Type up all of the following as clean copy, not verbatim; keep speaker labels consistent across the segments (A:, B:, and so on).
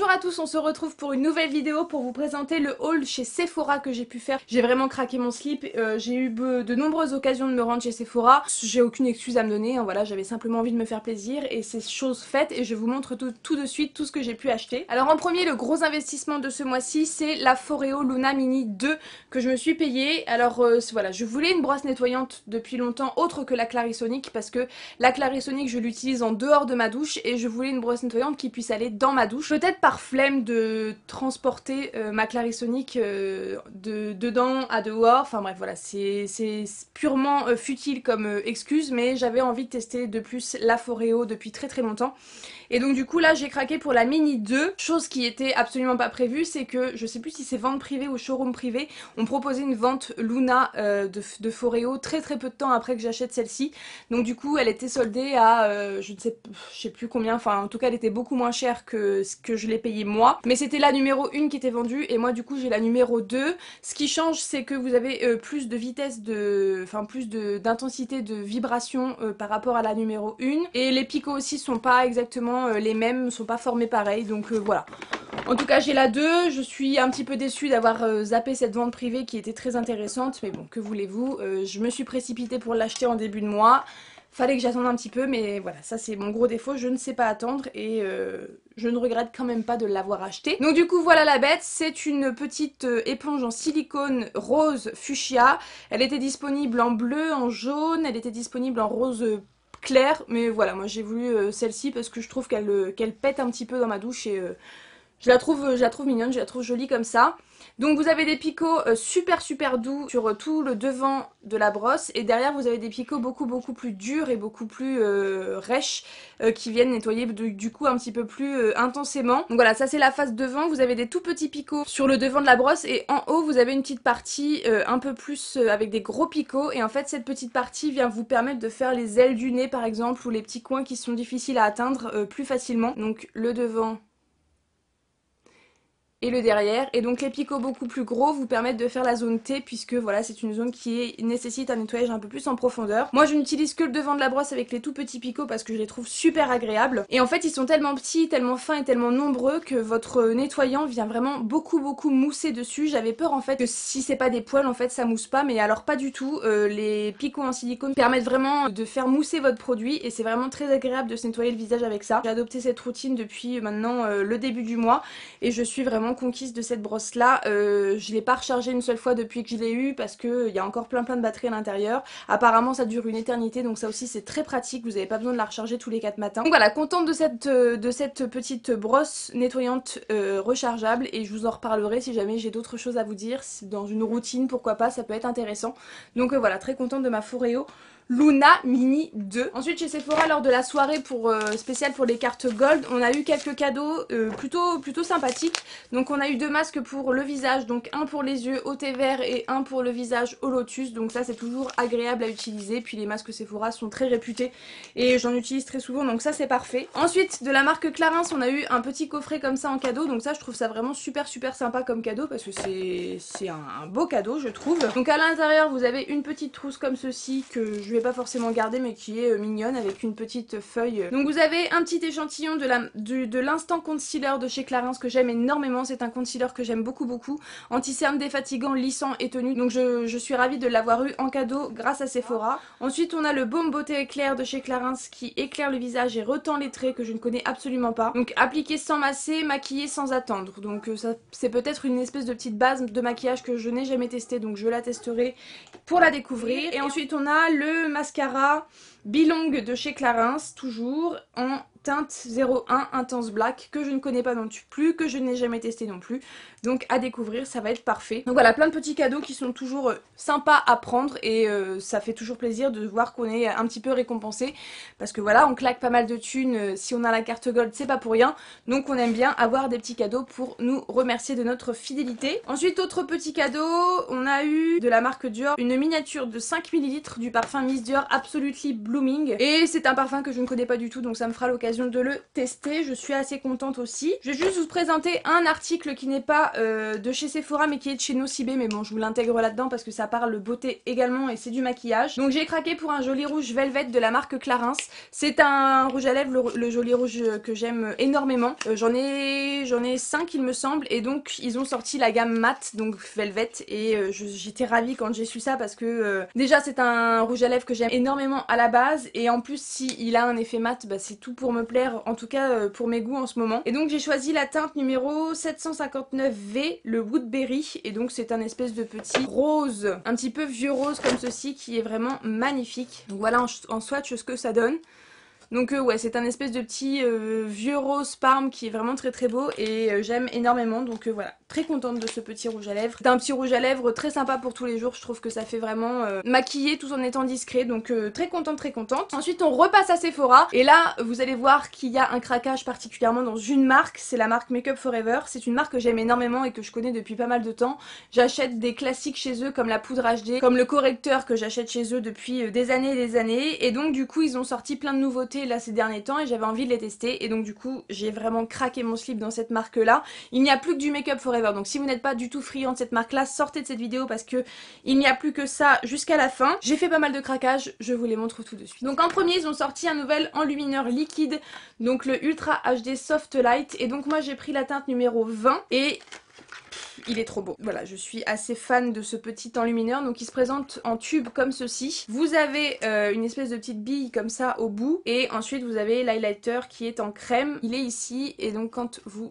A: Bonjour à tous, on se retrouve pour une nouvelle vidéo pour vous présenter le haul chez Sephora que j'ai pu faire. J'ai vraiment craqué mon slip, j'ai eu de nombreuses occasions de me rendre chez Sephora. J'ai aucune excuse à me donner, hein, voilà, j'avais simplement envie de me faire plaisir et c'est chose faite et je vous montre tout de suite tout ce que j'ai pu acheter. Alors en premier, le gros investissement de ce mois-ci, c'est la Foreo Luna Mini 2 que je me suis payée. Alors voilà, je voulais une brosse nettoyante depuis longtemps autre que la Clarisonic parce que la Clarisonic je l'utilise en dehors de ma douche et je voulais une brosse nettoyante qui puisse aller dans ma douche. Peut-être par flemme de transporter ma Clarisonic de dedans à dehors, enfin bref voilà, c'est purement futile comme excuse, mais j'avais envie de tester de plus la Foreo depuis très longtemps. Et donc du coup là j'ai craqué pour la Mini 2, chose qui était absolument pas prévue, c'est que je sais plus si c'est vente privée ou showroom privé, on proposait une vente Luna de Foreo très peu de temps après que j'achète celle-ci. Donc du coup elle était soldée à je sais plus combien, enfin en tout cas elle était beaucoup moins chère que ce que je l'ai payé moi. Mais c'était la numéro 1 qui était vendue et moi du coup j'ai la numéro 2. Ce qui change c'est que vous avez plus de vitesse plus d'intensité de vibration par rapport à la numéro 1. Et les picots aussi sont pas exactement les mêmes, sont pas formés pareil, donc voilà. En tout cas j'ai la 2, je suis un petit peu déçue d'avoir zappé cette vente privée qui était très intéressante, mais bon, que voulez-vous, je me suis précipitée pour l'acheter en début de mois. Fallait que j'attende un petit peu, mais voilà, ça c'est mon gros défaut, je ne sais pas attendre et je ne regrette quand même pas de l'avoir acheté. Donc du coup voilà la bête, c'est une petite éponge en silicone rose fuchsia. Elle était disponible en bleu, en jaune, elle était disponible en rose clair, mais voilà, moi j'ai voulu celle-ci parce que je trouve qu'elle pète un petit peu dans ma douche et je la trouve mignonne, je la trouve jolie comme ça. Donc vous avez des picots super doux sur tout le devant de la brosse et derrière vous avez des picots beaucoup plus durs et beaucoup plus rêches qui viennent nettoyer du coup un petit peu plus intensément. Donc voilà, ça c'est la face devant, vous avez des tout petits picots sur le devant de la brosse et en haut vous avez une petite partie un peu plus avec des gros picots et en fait cette petite partie vient vous permettre de faire les ailes du nez par exemple ou les petits coins qui sont difficiles à atteindre plus facilement. Donc le devant et le derrière, et donc les picots beaucoup plus gros vous permettent de faire la zone T puisque voilà c'est une zone qui nécessite un nettoyage un peu plus en profondeur. Moi je n'utilise que le devant de la brosse avec les tout petits picots parce que je les trouve super agréables et en fait ils sont tellement petits, tellement fins et tellement nombreux que votre nettoyant vient vraiment beaucoup mousser dessus. J'avais peur en fait que si c'est pas des poils en fait ça mousse pas, mais alors pas du tout. Les picots en silicone permettent vraiment de faire mousser votre produit et c'est vraiment très agréable de se nettoyer le visage avec ça. J'ai adopté cette routine depuis maintenant le début du mois et je suis vraiment conquise de cette brosse là. Je l'ai pas rechargée une seule fois depuis que je l'ai eu parce que il y a encore plein de batteries à l'intérieur. Apparemment ça dure une éternité, donc ça aussi c'est très pratique, vous n'avez pas besoin de la recharger tous les 4 matins. Donc voilà, contente de cette petite brosse nettoyante rechargeable et je vous en reparlerai si jamais j'ai d'autres choses à vous dire, dans une routine pourquoi pas, ça peut être intéressant. Donc voilà, très contente de ma Foreo Luna Mini 2. Ensuite chez Sephora lors de la soirée spéciale pour les cartes Gold, on a eu quelques cadeaux plutôt sympathiques. Donc on a eu 2 masques pour le visage, donc un pour les yeux au thé vert et un pour le visage au lotus. Donc ça c'est toujours agréable à utiliser. Puis les masques Sephora sont très réputés et j'en utilise très souvent, donc ça c'est parfait. Ensuite de la marque Clarins on a eu un petit coffret comme ça en cadeau. Donc ça je trouve ça vraiment super sympa comme cadeau parce que c'est un beau cadeau je trouve. Donc à l'intérieur vous avez une petite trousse comme ceci que je vais pas forcément garder mais qui est mignonne avec une petite feuille. Donc vous avez un petit échantillon de l'instant concealer de chez Clarins que j'aime énormément. C'est un concealer que j'aime beaucoup. Anti-cerne défatigant, lissant et tenu. Donc je suis ravie de l'avoir eu en cadeau grâce à Sephora. Ensuite on a le baume beauté éclair de chez Clarins qui éclaire le visage et retend les traits que je ne connais absolument pas. Donc appliquer sans masser, maquiller sans attendre. Donc ça c'est peut-être une espèce de petite base de maquillage que je n'ai jamais testé, donc je la testerai pour la découvrir. Et ensuite on a le mascara Bilong de chez Clarins, toujours en teinte 01 Intense Black, que je ne connais pas non plus, que je n'ai jamais testé non plus. Donc à découvrir, ça va être parfait. Donc voilà, plein de petits cadeaux qui sont toujours sympas à prendre et ça fait toujours plaisir de voir qu'on est un petit peu récompensé. Parce que voilà, on claque pas mal de thunes, si on a la carte Gold, c'est pas pour rien. Donc on aime bien avoir des petits cadeaux pour nous remercier de notre fidélité. Ensuite, autre petit cadeau, on a eu de la marque Dior une miniature de 5 ml du parfum Miss Dior Absolutely Blue Blooming. Et c'est un parfum que je ne connais pas du tout, donc ça me fera l'occasion de le tester. Je suis assez contente aussi. Je vais juste vous présenter un article qui n'est pas de chez Sephora mais qui est de chez Nocibé, mais bon je vous l'intègre là-dedans parce que ça parle beauté également et c'est du maquillage. Donc j'ai craqué pour un joli rouge Velvet de la marque Clarins. C'est un rouge à lèvres, le joli rouge que j'aime énormément. J'en ai 5 il me semble, et donc ils ont sorti la gamme mat, donc Velvet, et j'étais ravie quand j'ai su ça parce que déjà c'est un rouge à lèvres que j'aime énormément à la base, et en plus si il a un effet mat, bah, c'est tout pour me plaire, en tout cas pour mes goûts en ce moment. Et donc j'ai choisi la teinte numéro 759V, le Woodberry, et donc c'est un espèce de petit rose, un petit peu vieux rose comme ceci, qui est vraiment magnifique. Donc voilà en swatch ce que ça donne. Donc ouais, c'est un espèce de petit vieux rose parme qui est vraiment très très beau, et j'aime énormément. Donc voilà, très contente de ce petit rouge à lèvres. C'est un petit rouge à lèvres très sympa pour tous les jours, je trouve que ça fait vraiment maquiller tout en étant discret, donc très contente très contente. Ensuite on repasse à Sephora, et là vous allez voir qu'il y a un craquage particulièrement dans une marque, c'est la marque Make Up Forever. C'est une marque que j'aime énormément et que je connais depuis pas mal de temps. J'achète des classiques chez eux comme la poudre HD, comme le correcteur que j'achète chez eux depuis des années et des années, et donc du coup ils ont sorti plein de nouveautés là ces derniers temps et j'avais envie de les tester, et donc du coup j'ai vraiment craqué mon slip dans cette marque là. Il n'y a plus que du Make Up Forever, donc si vous n'êtes pas du tout friand de cette marque là, sortez de cette vidéo parce que il n'y a plus que ça jusqu'à la fin. J'ai fait pas mal de craquages, je vous les montre tout de suite. Donc en premier ils ont sorti un nouvel enlumineur liquide, donc le Ultra HD Soft Light, et donc moi j'ai pris la teinte numéro 20 et il est trop beau. Voilà, je suis assez fan de ce petit enlumineur. Donc il se présente en tube comme ceci. Vous avez une espèce de petite bille comme ça au bout, et ensuite vous avez l'highlighter qui est en crème. Il est ici, et donc quand vous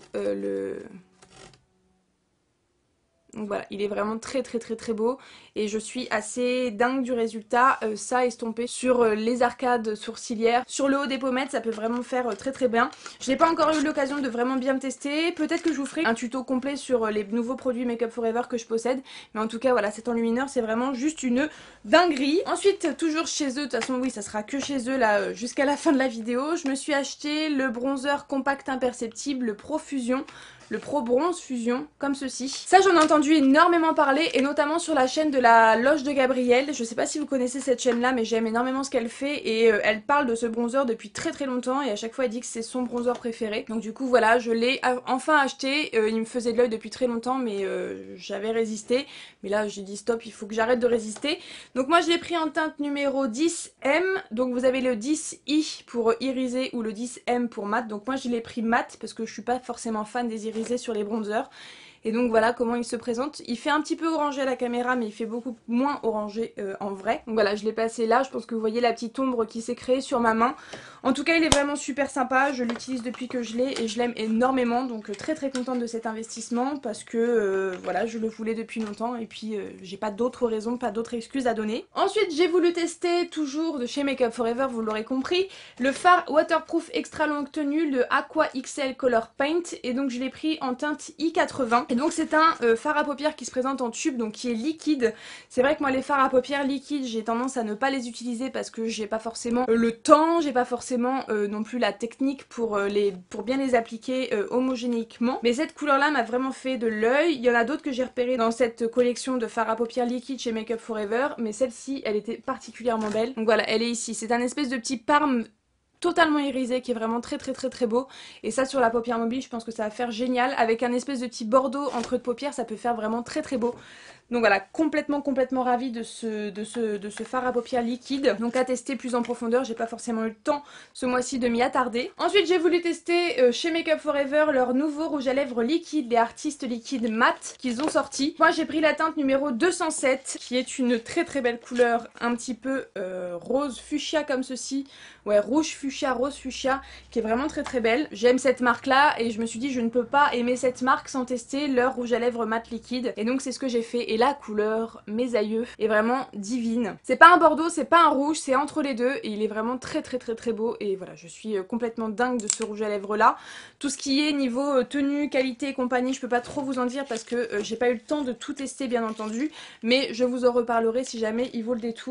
A: donc voilà, il est vraiment très très très très beau, et je suis assez dingue du résultat. Ça estompé sur les arcades sourcilières, sur le haut des pommettes, ça peut vraiment faire très très bien. Je n'ai pas encore eu l'occasion de vraiment bien me tester, peut-être que je vous ferai un tuto complet sur les nouveaux produits Make Up Forever que je possède, mais en tout cas voilà, cet enlumineur c'est vraiment juste une dinguerie. Ensuite toujours chez eux, de toute façon oui ça sera que chez eux là jusqu'à la fin de la vidéo, je me suis acheté le bronzer compact imperceptible, le Pro Fusion, le Pro Bronze Fusion, comme ceci. Ça j'en ai entendu énormément parler, et notamment sur la chaîne de la Loge de Gabrielle. Je sais pas si vous connaissez cette chaîne là, mais j'aime énormément ce qu'elle fait, et elle parle de ce bronzer depuis très très longtemps, et à chaque fois elle dit que c'est son bronzer préféré. Donc du coup voilà, je l'ai enfin acheté. Il me faisait de l'œil depuis très longtemps, mais j'avais résisté, mais là j'ai dit stop, il faut que j'arrête de résister. Donc moi je l'ai pris en teinte numéro 10M, donc vous avez le 10i pour iriser ou le 10M pour mat. Donc moi je l'ai pris mat parce que je suis pas forcément fan des irisés sur les bronzers. Et donc voilà comment il se présente. Il fait un petit peu orangé à la caméra, mais il fait beaucoup moins orangé en vrai. Donc voilà, je l'ai passé là, je pense que vous voyez la petite ombre qui s'est créée sur ma main. En tout cas il est vraiment super sympa, je l'utilise depuis que je l'ai et je l'aime énormément. Donc très très contente de cet investissement parce que voilà, je le voulais depuis longtemps, et puis j'ai pas d'autres raisons, pas d'autres excuses à donner. Ensuite j'ai voulu tester, toujours de chez Make Up Forever, vous l'aurez compris, le fard waterproof extra longue tenue, le Aqua XL Color Paint, et donc je l'ai pris en teinte I80. Et donc c'est un fard à paupières qui se présente en tube, donc qui est liquide. C'est vrai que moi les fards à paupières liquides, j'ai tendance à ne pas les utiliser parce que j'ai pas forcément le temps, j'ai pas forcément non plus la technique pour bien les appliquer homogénéiquement. Mais cette couleur là m'a vraiment fait de l'œil. Il y en a d'autres que j'ai repérées dans cette collection de fards à paupières liquides chez Make Up Forever, mais celle-ci elle était particulièrement belle. Donc voilà, elle est ici. C'est un espèce de petit parme totalement irisé qui est vraiment très très très très beau, et ça sur la paupière mobile je pense que ça va faire génial, avec un espèce de petit bordeaux en creux de paupière, ça peut faire vraiment très très beau. Donc voilà, complètement ravie de ce fard à paupières liquide, donc à tester plus en profondeur. J'ai pas forcément eu le temps ce mois-ci de m'y attarder. Ensuite j'ai voulu tester chez Make Up Forever leur nouveau rouge à lèvres liquide, les Artistes Liquide Mat qu'ils ont sorti. Moi j'ai pris la teinte numéro 207 qui est une très très belle couleur, un petit peu rose fuchsia comme ceci, ouais, rouge fuchsia, rose fuchsia, qui est vraiment très très belle. J'aime cette marque là et je me suis dit je ne peux pas aimer cette marque sans tester leur rouge à lèvres mat liquide, et donc c'est ce que j'ai fait. Et la couleur, mes aïeux, est vraiment divine. C'est pas un bordeaux, c'est pas un rouge, c'est entre les deux, et il est vraiment très très très très beau. Et voilà, je suis complètement dingue de ce rouge à lèvres là. Tout ce qui est niveau tenue, qualité et compagnie, je peux pas trop vous en dire parce que j'ai pas eu le temps de tout tester bien entendu, mais je vous en reparlerai si jamais il vaut le détour.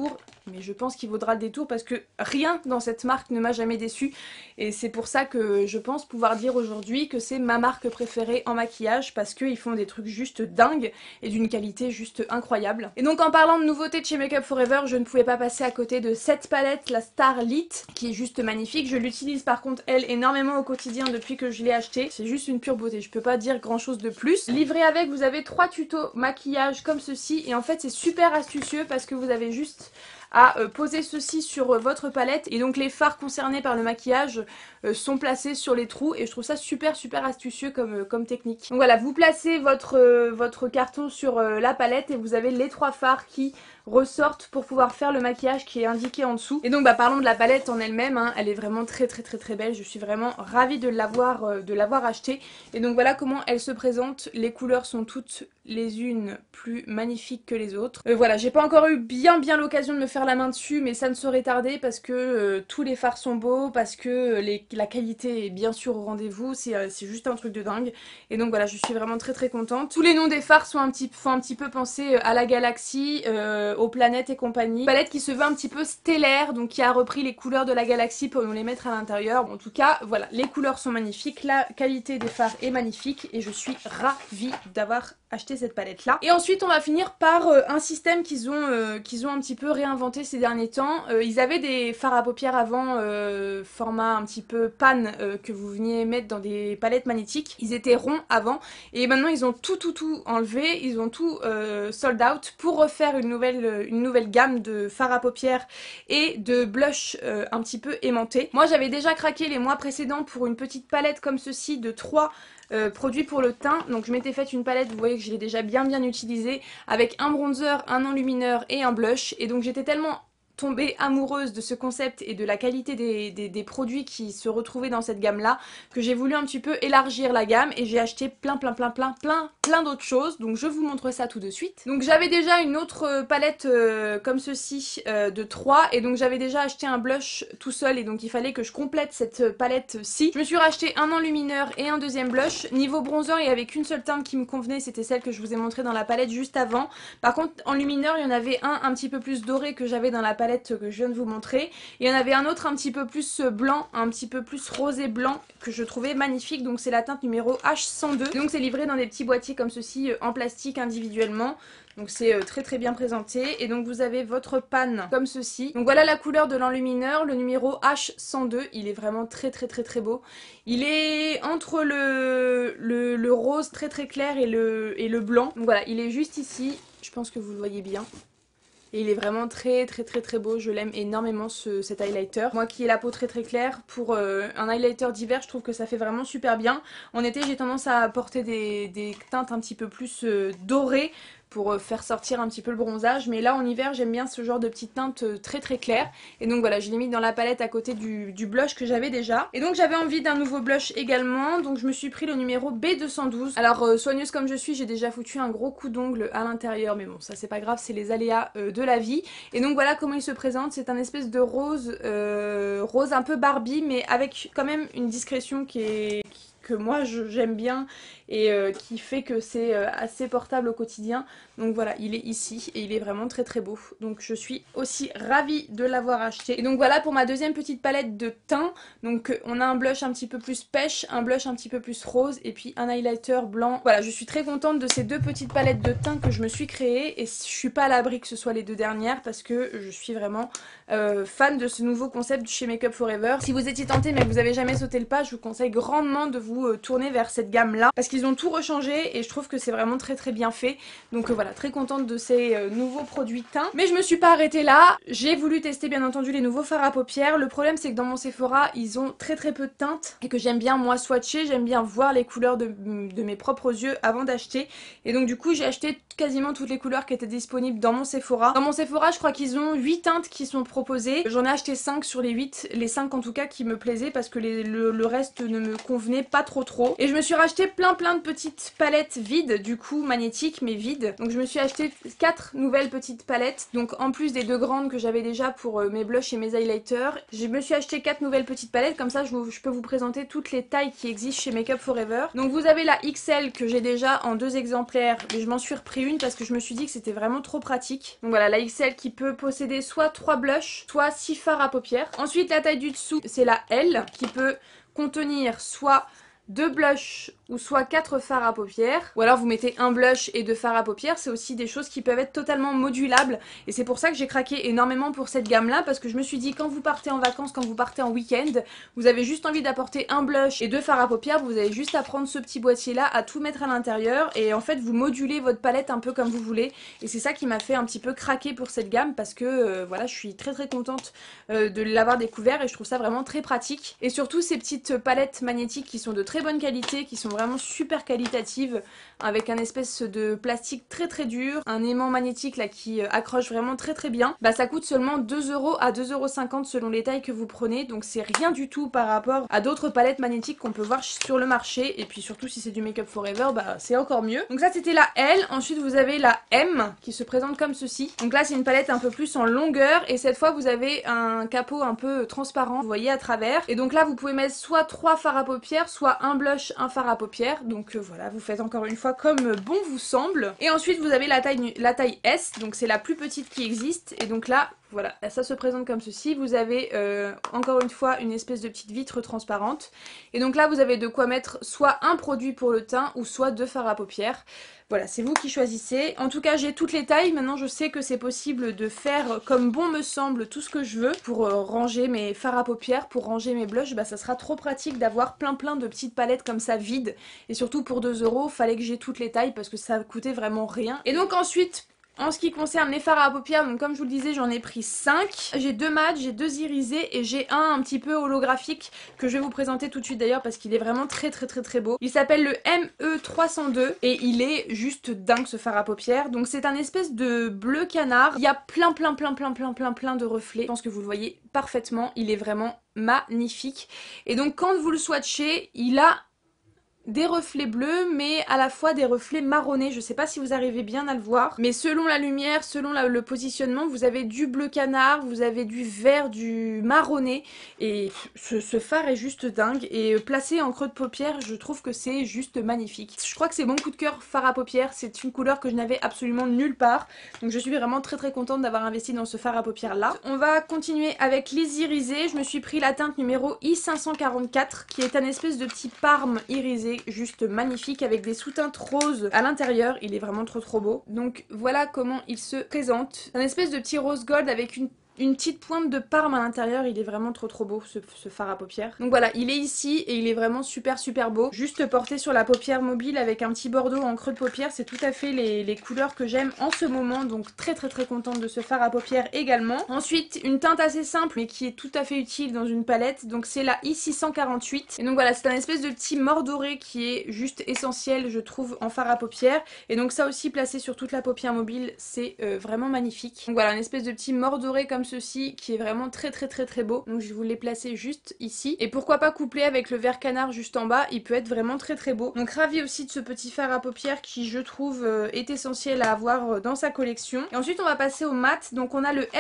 A: mais je pense qu'il vaudra le détour parce que rien dans cette marque ne m'a jamais déçue. Et c'est pour ça que je pense pouvoir dire aujourd'hui que c'est ma marque préférée en maquillage parce qu'ils font des trucs juste dingues et d'une qualité juste incroyable. Et donc en parlant de nouveautés de chez Make Up For Ever, je ne pouvais pas passer à côté de cette palette, la Starlit, qui est juste magnifique. Je l'utilise par contre elle énormément au quotidien depuis que je l'ai achetée. C'est juste une pure beauté, je peux pas dire grand chose de plus. Livré avec, vous avez 3 tutos maquillage comme ceci et en fait c'est super astucieux parce que vous avez juste à poser ceci sur votre palette et donc les fards concernés par le maquillage sont placés sur les trous et je trouve ça super astucieux comme technique. Donc voilà, vous placez votre carton sur la palette et vous avez les 3 fards qui ressortent pour pouvoir faire le maquillage qui est indiqué en dessous. Et donc parlons de la palette en elle-même, hein, elle est vraiment très belle, je suis vraiment ravie de l'avoir achetée. Et donc voilà comment elle se présente, les couleurs sont toutes les unes plus magnifiques que les autres. Voilà, j'ai pas encore eu bien l'occasion de me faire la main dessus, mais ça ne saurait tarder parce que tous les fards sont beaux, parce que la qualité est bien sûr au rendez-vous, c'est juste un truc de dingue. Et donc voilà, je suis vraiment très contente. Tous les noms des fards font un petit peu penser à la galaxie, aux planètes et compagnie. Palette qui se veut un petit peu stellaire, donc qui a repris les couleurs de la galaxie pour nous les mettre à l'intérieur. En tout cas, voilà, les couleurs sont magnifiques, la qualité des fards est magnifique et je suis ravie d'avoir acheté cette palette là. Et ensuite on va finir par un système qu'ils ont un petit peu réinventé ces derniers temps. Ils avaient des fards à paupières avant format un petit peu pan que vous veniez mettre dans des palettes magnétiques. Ils étaient ronds avant et maintenant ils ont tout enlevé, ils ont tout sold out pour refaire une nouvelle gamme de fards à paupières et de blush un petit peu aimantés. Moi j'avais déjà craqué les mois précédents pour une petite palette comme ceci de 3 produits pour le teint, donc je m'étais faite une palette, vous voyez que je l'ai déjà bien utilisée, avec un bronzer, un enlumineur et un blush, et donc j'étais tellement tombée amoureuse de ce concept et de la qualité des produits qui se retrouvaient dans cette gamme là que j'ai voulu un petit peu élargir la gamme et j'ai acheté plein d'autres choses, donc je vous montre ça tout de suite. Donc j'avais déjà une autre palette comme ceci de 3 et donc j'avais déjà acheté un blush tout seul et donc il fallait que je complète cette palette-ci. Je me suis racheté un enlumineur et un deuxième blush. Niveau bronzer il n'y avait qu'une seule teinte qui me convenait, c'était celle que je vous ai montrée dans la palette juste avant. Par contre enlumineur il y en avait un petit peu plus doré que j'avais dans la palette que je viens de vous montrer. Il y en avait un autre un petit peu plus blanc, un petit peu plus rosé blanc que je trouvais magnifique, donc c'est la teinte numéro H102. Donc c'est livré dans des petits boîtiers comme ceci en plastique individuellement. Donc c'est très bien présenté et donc vous avez votre pan comme ceci. Donc voilà la couleur de l'enlumineur, le numéro H102, il est vraiment très beau. Il est entre le rose très clair et le blanc. Donc voilà, il est juste ici, je pense que vous le voyez bien. Et il est vraiment très beau, je l'aime énormément cet highlighter. Moi qui ai la peau très claire, pour un highlighter d'hiver je trouve que ça fait vraiment super bien. En été j'ai tendance à porter des teintes un petit peu plus dorées pour faire sortir un petit peu le bronzage, mais là en hiver j'aime bien ce genre de petites teintes très claires et donc voilà je l'ai mis dans la palette à côté du blush que j'avais déjà. Et donc j'avais envie d'un nouveau blush également, donc je me suis pris le numéro B212. Alors soigneuse comme je suis j'ai déjà foutu un gros coup d'ongle à l'intérieur, mais bon ça c'est pas grave, c'est les aléas de la vie. Et donc voilà comment il se présente, c'est un espèce de rose un peu Barbie mais avec quand même une discrétion que moi j'aime bien et qui fait que c'est assez portable au quotidien. Donc voilà, il est ici et il est vraiment très beau. Donc je suis aussi ravie de l'avoir acheté. Et donc voilà pour ma deuxième petite palette de teint. Donc on a un blush un petit peu plus pêche, un blush un petit peu plus rose et puis un highlighter blanc. Voilà, je suis très contente de ces deux petites palettes de teint que je me suis créées et je suis pas à l'abri que ce soit les deux dernières parce que je suis vraiment fan de ce nouveau concept chez Make Up For Ever. Si vous étiez tenté mais que vous avez jamais sauté le pas, je vous conseille grandement de vous tourner vers cette gamme là parce qu'ils ont tout rechangé et je trouve que c'est vraiment très bien fait. Donc voilà, très contente de ces nouveaux produits teint. Mais je me suis pas arrêtée là, j'ai voulu tester bien entendu les nouveaux fards à paupières. Le problème c'est que dans mon Sephora ils ont très peu de teintes et que j'aime bien moi swatcher, j'aime bien voir les couleurs de mes propres yeux avant d'acheter. Et donc du coup j'ai acheté quasiment toutes les couleurs qui étaient disponibles dans mon Sephora. Dans mon Sephora je crois qu'ils ont 8 teintes qui sont proposées. J'en ai acheté 5 sur les 8, les 5 en tout cas qui me plaisaient parce que le reste ne me convenait pas pas trop. Et je me suis racheté plein de petites palettes vides, du coup magnétiques mais vides. Donc je me suis acheté 4 nouvelles petites palettes. Donc en plus des 2 grandes que j'avais déjà pour mes blushs et mes highlighters, je me suis acheté 4 nouvelles petites palettes. Comme ça je peux vous présenter toutes les tailles qui existent chez Make Up Forever. Donc vous avez la XL que j'ai déjà en 2 exemplaires, mais je m'en suis repris une parce que je me suis dit que c'était vraiment trop pratique. Donc voilà, la XL qui peut posséder soit 3 blushs, soit 6 fards à paupières. Ensuite la taille du dessous, c'est la L qui peut contenir soit 2 blushs ou soit 4 fards à paupières, ou alors vous mettez un blush et 2 fards à paupières. C'est aussi des choses qui peuvent être totalement modulables, et c'est pour ça que j'ai craqué énormément pour cette gamme là, parce que je me suis dit quand vous partez en vacances, quand vous partez en week-end, vous avez juste envie d'apporter un blush et 2 fards à paupières, vous avez juste à prendre ce petit boîtier là, à tout mettre à l'intérieur, et en fait vous modulez votre palette un peu comme vous voulez, et c'est ça qui m'a fait un petit peu craquer pour cette gamme, parce que voilà, je suis très contente de l'avoir découvert, et je trouve ça vraiment très pratique. Et surtout ces petites palettes magnétiques qui sont de très bonne qualité, qui sont vraiment super qualitatives, avec un espèce de plastique très dur, un aimant magnétique là qui accroche vraiment très bien. Bah ça coûte seulement 2 € à 2,50 € selon les tailles que vous prenez, donc c'est rien du tout par rapport à d'autres palettes magnétiques qu'on peut voir sur le marché, et puis surtout si c'est du Make Up Forever, bah c'est encore mieux. Donc ça c'était la L, ensuite vous avez la M qui se présente comme ceci. Donc là c'est une palette un peu plus en longueur, et cette fois vous avez un capot un peu transparent, vous voyez à travers, et donc là vous pouvez mettre soit 3 fards à paupières, soit un blush, un fard à paupières, donc voilà, vous faites encore une fois comme bon vous semble. Et ensuite vous avez la taille S, donc c'est la plus petite qui existe, et donc là voilà, ça se présente comme ceci. Vous avez encore une fois une espèce de petite vitre transparente, et donc là vous avez de quoi mettre soit un produit pour le teint ou soit 2 fards à paupières. Voilà, c'est vous qui choisissez. En tout cas j'ai toutes les tailles, maintenant je sais que c'est possible de faire comme bon me semble tout ce que je veux pour ranger mes fards à paupières, pour ranger mes blushs. Bah ça sera trop pratique d'avoir plein de petites palettes comme ça vides, et surtout pour 2 €, fallait que j'ai toutes les tailles parce que ça coûtait vraiment rien. Et donc ensuite, en ce qui concerne les fards à paupières, donc comme je vous le disais, j'en ai pris 5. J'ai 2 mat, j'ai 2 irisés, et j'ai un petit peu holographique que je vais vous présenter tout de suite d'ailleurs parce qu'il est vraiment très beau. Il s'appelle le ME302 et il est juste dingue ce fard à paupières. Donc c'est un espèce de bleu canard. Il y a plein de reflets. Je pense que vous le voyez parfaitement. Il est vraiment magnifique. Et donc quand vous le swatchez, il a des reflets bleus mais à la fois des reflets marronnés, je sais pas si vous arrivez bien à le voir, mais selon la lumière, selon le positionnement, vous avez du bleu canard, vous avez du vert, du marronné, et ce fard est juste dingue, et placé en creux de paupière, je trouve que c'est juste magnifique. Je crois que c'est mon coup de cœur fard à paupières, c'est une couleur que je n'avais absolument nulle part, donc je suis vraiment très contente d'avoir investi dans ce fard à paupières là. On va continuer avec les irisés. Je me suis pris la teinte numéro I544 qui est un espèce de petit parme irisé juste magnifique avec des sous-teintes roses à l'intérieur. Il est vraiment trop beau. Donc voilà comment il se présente. Un espèce de petit rose gold avec une petite pointe de parme à l'intérieur. Il est vraiment trop beau ce fard à paupières. Donc voilà, il est ici et il est vraiment super beau. Juste porté sur la paupière mobile avec un petit bordeaux en creux de paupière. C'est tout à fait les couleurs que j'aime en ce moment. Donc très contente de ce fard à paupières également. Ensuite, une teinte assez simple mais qui est tout à fait utile dans une palette. Donc c'est la I648. Et donc voilà, c'est un espèce de petit mort doré qui est juste essentiel je trouve en fard à paupières. Et donc ça aussi placé sur toute la paupière mobile, c'est vraiment magnifique. Donc voilà, un espèce de petit mort doré comme ceci qui est vraiment très beau. Donc je vous l'ai placé juste ici, et pourquoi pas coupler avec le vert canard juste en bas, il peut être vraiment très beau. Donc ravi aussi de ce petit fard à paupières qui je trouve est essentiel à avoir dans sa collection. Et ensuite on va passer au mat. Donc on a le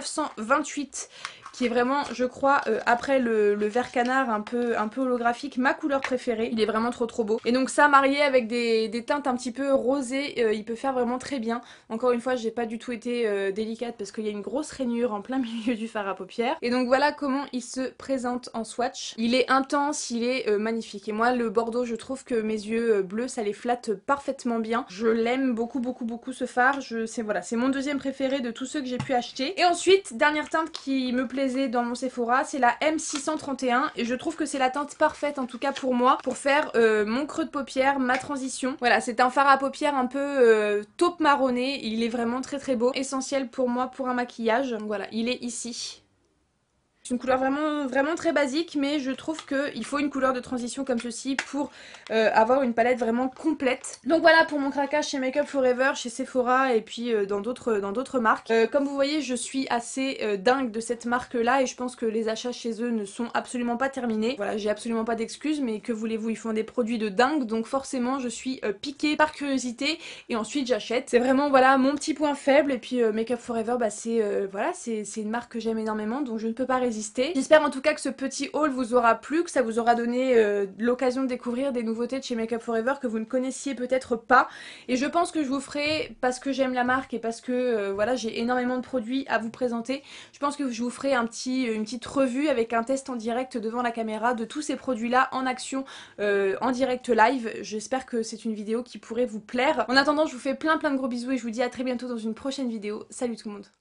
A: M928 qui est vraiment, je crois, après le vert canard un peu holographique, ma couleur préférée. Il est vraiment trop beau. Et donc ça, marié avec des teintes un petit peu rosées, il peut faire vraiment très bien. Encore une fois, j'ai pas du tout été délicate parce qu'il y a une grosse rainure en plein milieu du fard à paupières. Et donc voilà comment il se présente en swatch. Il est intense, il est magnifique. Et moi, le bordeaux, je trouve que mes yeux bleus, ça les flatte parfaitement bien. Je l'aime beaucoup ce fard. Voilà, c'est mon deuxième préféré de tous ceux que j'ai pu acheter. Et ensuite, dernière teinte qui me plaisait dans mon Sephora, c'est la M631, et je trouve que c'est la teinte parfaite en tout cas pour moi pour faire mon creux de paupière, ma transition. Voilà, c'est un fard à paupières un peu taupe marronné, il est vraiment très beau, essentiel pour moi pour un maquillage. Donc voilà, il est ici. C'est une couleur vraiment très basique, mais je trouve qu'il faut une couleur de transition comme ceci pour avoir une palette vraiment complète. Donc voilà pour mon craquage chez Make Up Forever, chez Sephora et puis dans d'autres marques. Comme vous voyez, je suis assez dingue de cette marque là et je pense que les achats chez eux ne sont absolument pas terminés. Voilà, j'ai absolument pas d'excuses, mais que voulez-vous, ils font des produits de dingue, donc forcément je suis piquée par curiosité et ensuite j'achète. C'est vraiment voilà mon petit point faible et puis Make Up Forever, bah c'est voilà, c'est une marque que j'aime énormément, donc je ne peux pas résister. J'espère en tout cas que ce petit haul vous aura plu, que ça vous aura donné l'occasion de découvrir des nouveautés de chez Make Up Forever que vous ne connaissiez peut-être pas. Et je pense que je vous ferai, parce que j'aime la marque et parce que voilà, j'ai énormément de produits à vous présenter, je pense que je vous ferai une petite revue avec un test en direct devant la caméra de tous ces produits-là en action, en direct live. J'espère que c'est une vidéo qui pourrait vous plaire. En attendant, je vous fais plein de gros bisous et je vous dis à très bientôt dans une prochaine vidéo. Salut tout le monde!